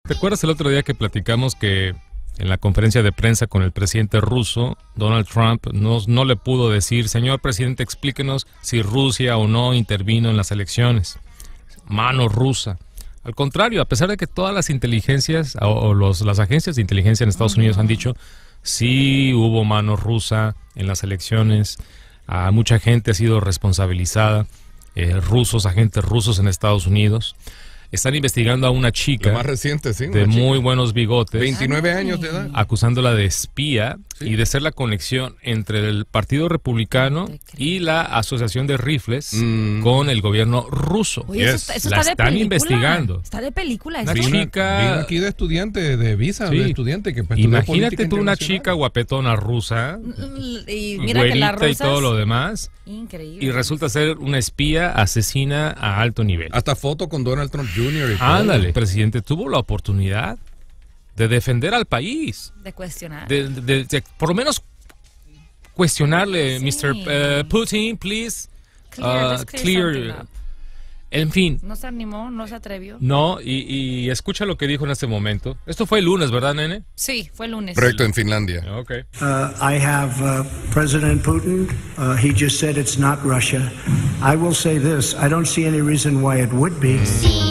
¿Te acuerdas el otro día que platicamos que en la conferencia de prensa con el presidente ruso, Donald Trump, no le pudo decir, señor presidente, explíquenos si Rusia o no intervino en las elecciones? Mano rusa. Al contrario, a pesar de que todas las inteligencias las agencias de inteligencia en Estados Unidos han dicho, sí hubo mano rusa en las elecciones, mucha gente ha sido responsabilizada, agentes rusos en Estados Unidos. Están investigando a una chica, lo más reciente, sí, de muy buenos bigotes, 29 años de edad, acusándola de espía, sí, y de ser la conexión entre el Partido Republicano y la Asociación de Rifles con el gobierno ruso. Oye, eso la está de están película. investigando. Está de película. Una eso. chica, vino aquí de estudiante, de visa, sí, de estudiante que pues, imagínate tú una chica guapetona rusa, y mira que la güerita y todo lo demás, increíble, y resulta ser una espía asesina a alto nivel. Hasta foto con Donald Trump Jr. y todo. Ándale, el presidente tuvo la oportunidad de defender al país, de cuestionar, de por lo menos cuestionarle, sí. Mr. Putin, please, clear. En fin. No se animó, no se atrevió. No, y escucha lo que dijo en este momento. Esto fue el lunes, ¿verdad, nene? Sí, fue el lunes. Correcto, en Finlandia. Okay. I have President Putin. He just said it's not Russia. I will say this. I don't see any reason why it would be.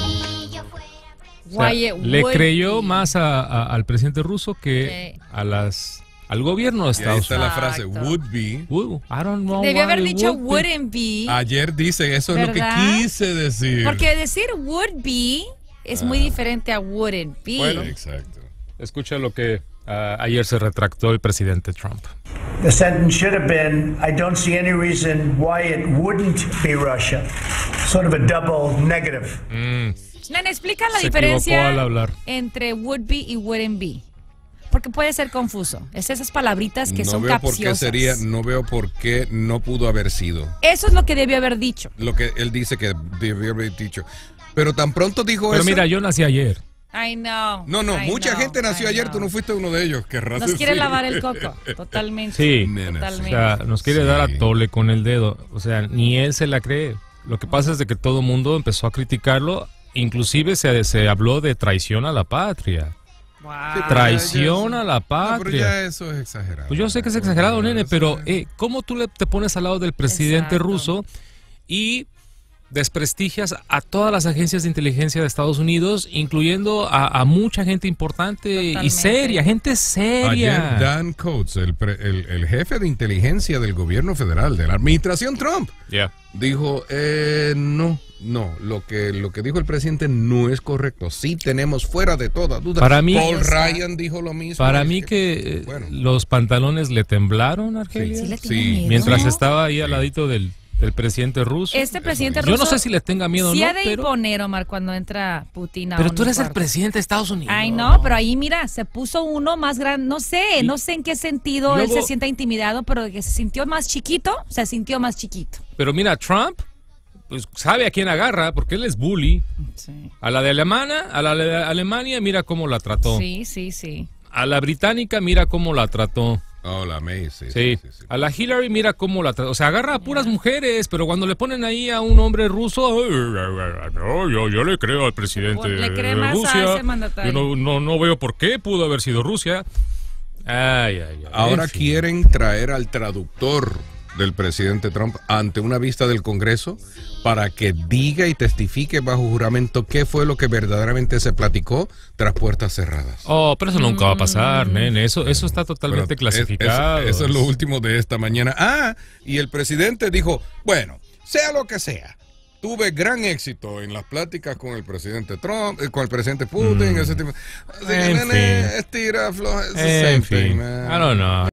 O sea, le creyó más al presidente ruso que al gobierno de Estados Unidos. Ahí está la frase, would be. I don't know. Debió haber dicho would wouldn't be. Ayer dice, eso es lo que quise decir. Porque decir would be es muy diferente a wouldn't be. Bueno, exacto. Escucha lo que ayer se retractó el presidente Trump. The sentence should have been, I don't see any reason why it wouldn't be Russia. Sort of a double negative. Nene, explica la Se diferencia equivocó al hablar entre would be y wouldn't be. Porque puede ser confuso. Es esas palabritas que son capciosas. No veo por qué no pudo haber sido. Eso es lo que debió haber dicho. Lo que él dice que debió haber dicho. Pero tan pronto dijo eso. Pero mira, yo nací ayer. I know. No, mucha gente nació ayer, tú no fuiste uno de ellos. Nos quiere lavar el coco, totalmente. Sí, totalmente. O sea, nos quiere dar a tole con el dedo. O sea, ni él se la cree. Lo que pasa es de que todo el mundo empezó a criticarlo. Inclusive se habló de traición a la patria. Wow. Traición a la patria. No, pero ya eso es exagerado. Pues yo sé que es exagerado, nene, pero ¿cómo tú te pones al lado del presidente ruso y desprestigias a todas las agencias de inteligencia de Estados Unidos, incluyendo a mucha gente importante y seria, gente seria? Ayer Dan Coats, el jefe de inteligencia del gobierno federal, de la administración Trump, dijo, no, lo que dijo el presidente no es correcto. Sí tenemos fuera de toda duda. Para mí, Paul Ryan dijo lo mismo. Para mí que los pantalones le temblaron, Argelia. Sí, mientras estaba ahí al ladito del presidente ruso. Este presidente ruso. Yo no sé si le tenga miedo o no. Sí ha de imponer, Omar, cuando entra Putin a Pero tú eres el presidente de Estados Unidos. Ay, no, pero ahí mira, se puso uno más grande. No sé en qué sentido luego, él se sienta intimidado, pero de que se sintió más chiquito, Pero mira, Trump pues sabe a quién agarra, porque él es bully. Sí. A la de Alemania, mira cómo la trató. Sí. A la británica, mira cómo la trató. Oh, la May, sí. A la Hillary, mira cómo la trató. O sea, agarra a puras mujeres, pero cuando le ponen ahí a un hombre ruso, no, yo le creo al presidente de Rusia. A ese mandatario. Yo no veo por qué pudo haber sido Rusia. Ahora quieren traer al traductor del presidente Trump ante una vista del Congreso para que diga y testifique bajo juramento qué fue lo que verdaderamente se platicó tras puertas cerradas. Oh, pero eso nunca va a pasar, nene. Eso está totalmente clasificado. Eso es lo último de esta mañana. Y el presidente dijo, bueno, sea lo que sea, tuve gran éxito en las pláticas con el presidente Trump, con el presidente Putin, ese tipo. En fin. Estira, floja, en fin. I don't know.